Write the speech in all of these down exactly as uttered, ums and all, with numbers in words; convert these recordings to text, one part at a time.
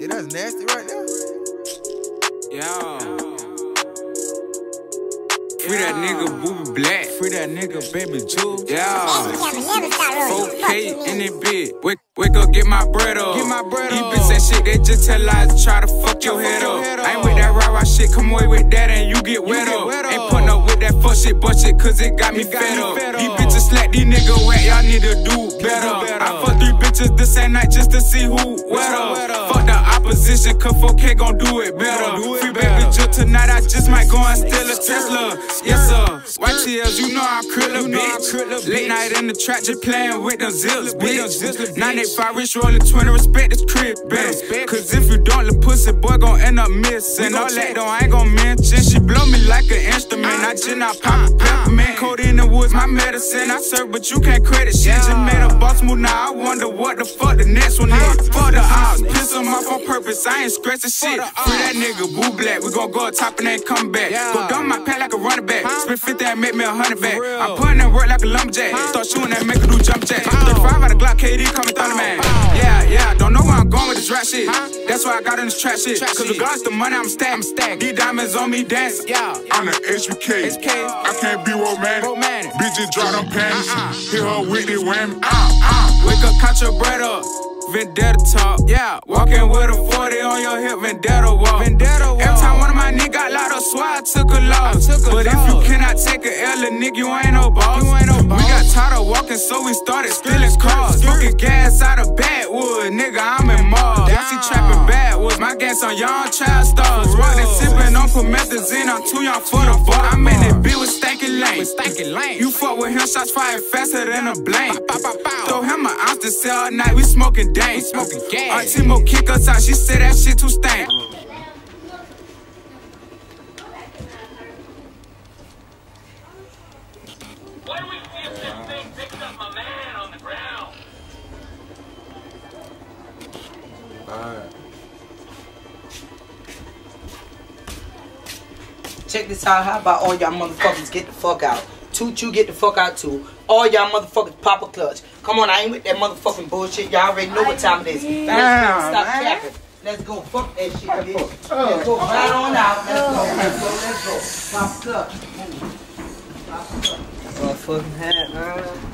Shit, that's nasty right there. Yeah. Free that nigga Booby Black. Free that nigga Baby Jules. Yeah. four K in it big. Wake, wake up, get my bread up. Get my bread up. These bitch that shit, they just tell lies to try to fuck your head up. I ain't with that rah rah shit, come away with that and you get wet up. Ain't putting up with that fuck shit, but shit, cause it got me fed up. These bitches slack, these niggas wet, y'all need to do better. I fuck three bitches the same night just to see who wetter. Fuck the opposition, cause four K gon' do it better. Free Baby Jill tonight, I just might go and steal a Tesla. Yes sir, Y T Ls, you know I krill a bitch. Late night in the trap, just playing with them zips, bitch. nine eighty-five rich rolling twenty, respect this crib, bitch. Cause if you don't, the pussy boy gon' end up missing. All that though, I ain't gon' mention. She blow me like an instrument. I just not pop a peppermint. Cold in the woods, my medicine. I serve, but you can't credit shit. Just made a boss move, now I wonder what the fuck the next one is. Fuck the odds, piss them off on purpose. I ain't scratching shit. Free that nigga Boo Black. We gon' go up top and ain't come back. Go down my pack like a running back. Spend fifty and make me a hundred back. I'm putting that work like a lumberjack. Start shooting that, make her do jump jack. thirty-five out of Glock, K D coming thunder man. Yeah, yeah, don't know where I'm going with this rap shit. That's why I got in this trap shit. Cause regardless the money, I'm stacked. These diamonds on me dance. Yeah, I'm the H B K. I can't be romantic. Bitches drop them panties. Hit her with the whammy. Wake up, count your bread up. Vendetta talk, yeah. Walking with a forty on your hip, Vendetta walk. Vendetta walk. Every time one of my niggas got locked up, swear I took a loss. Took a but loss. If you cannot take a L, a nigga, you ain't no boss. You ain't no boss. We got tired of walking, so we started stealing cars. Smoking gas out of Badwood, nigga, I'm in Mars. I see trapping Badwoods, my gas on young child stars. Walking sipping on promethazine, I'm too young for the bar. I'm in that bitch with stankin' lane. You fuck with him, shots fired faster than a blank. Throw him an ounce to sell all night, we smoking dank. We smoking gas. Auntie Mo kick us out, she said that shit too stank. Why do we see if this thing picks up my man on the ground? Alright. Check this out. How about all y'all motherfuckers get the fuck out? Toot, you get the fuck out too. All y'all motherfuckers pop a clutch. Come on, I ain't with that motherfucking bullshit. Y'all already know what time it is. Let's stop capping. Let's go. Fuck that shit, bitch. Let's go right on out. Let's go. Let's go. Let's go. Pop a clutch. Pop a clutch. Motherfucking hat, man.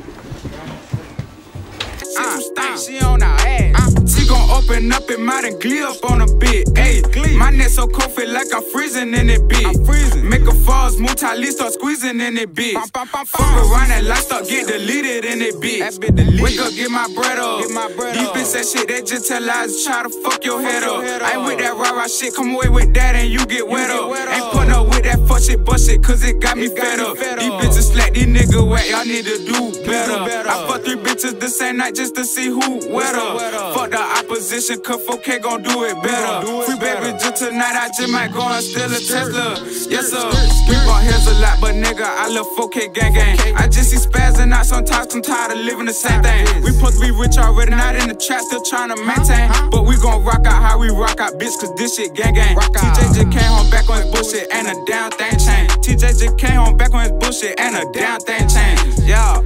Uh, uh, she on our ass. Uh, she gon' open up and mouth and glee up on a bit. Ayy, my neck so cold, feel like I'm freezing in it bit. I'm freezing. Make a fall, smooth tight, start squeezing in it bit. Fuck around and light start get deleted in it bit. Wake up, get my bread up. Get my bread These bitch that shit, they just tell lies, try to fuck your head up. I ain't with that rah rah shit, come away with that and you get wet up. Ain't putting up with that fuck shit, but shit, cause it got me fed up. These bitches slack, these niggas wet, y'all need to do better. I fuck three bitches the same night just to see who wetter. Fuck the opposition, cause four K gon' do it better. Free Baby Jill tonight, I just might go and steal a Tesla. Yes sir, we bought here's a lot, but nigga, I love four K gang gang. I just see spazzing out sometimes, I'm tired of living the same thing. We supposed to be rich already, not in the trap, still trying to maintain. But we gon' rock out how we rock out, bitch, cause this shit gang gang. T J just came home back on his bullshit and a damn thing changed. T J just came home back on his bullshit and a damn thing changed. Yeah.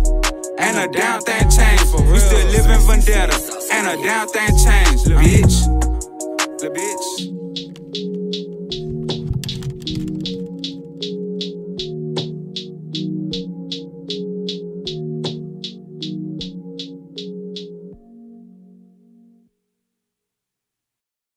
And a damn thing changed. We still live in Vendetta, and a damn thing changed, bitch.